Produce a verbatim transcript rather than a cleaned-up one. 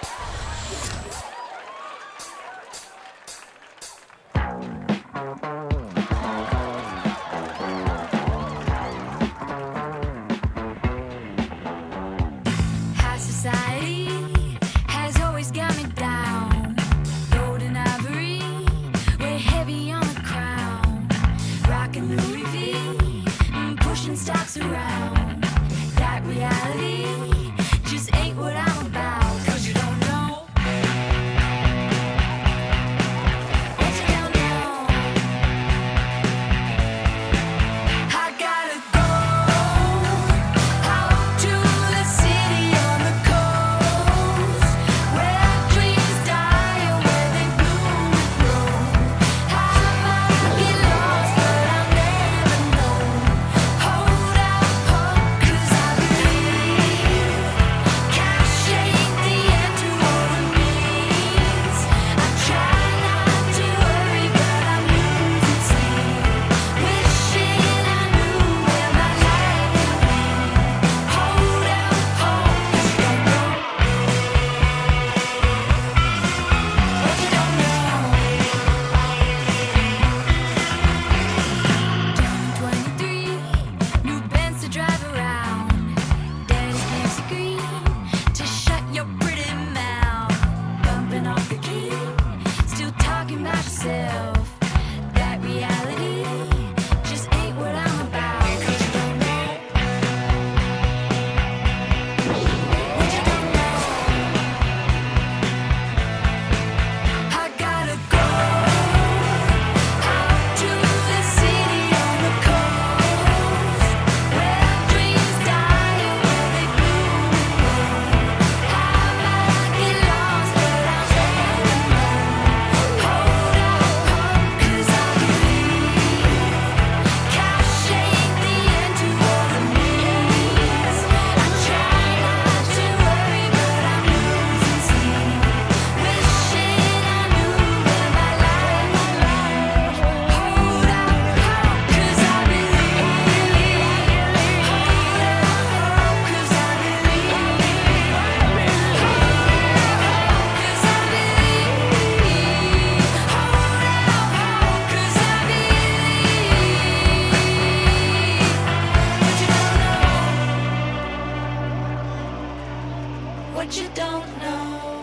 High society has always got me down. Golden ivory, we're heavy on the crown. Rockin' Louis V, and pushing stocks around. That reality just ain't what I'm about. 'Cause you don't know what you don't know. I gotta go out to the city on the coast, where dreams die and where they bloom and grow. I might get lost, but I'll never know. Hold out hope, 'cause I believe cash ain't the end to all the needs. I try not to worry, but I'm losing sleep, wishing I knew where my life would lead. Hold out hope, 'cause you don't know what you don't know. Turning twenty-three, new Benz to drive around. Daddy gives you green to shut your pretty mouth. Bumping off the key, still talking about yourself. That reality just ain't what I'm about. 'Cause you don't know what you don't know. I gotta go out to the city on the coast, where dreams die and where they bloom and grow. I might get lost, but I'll never know. Hold out hope, 'cause I believe cash ain't the end to all the needs. I try not to worry, but I'm losing sleep, wishing I knew where my life would lead. Hold out hope, 'cause I believe. Hold out hope, 'cause I believe. Hold out hope, 'cause I believe. Hold out hope, 'cause I believe. What you don't know. What you don't know.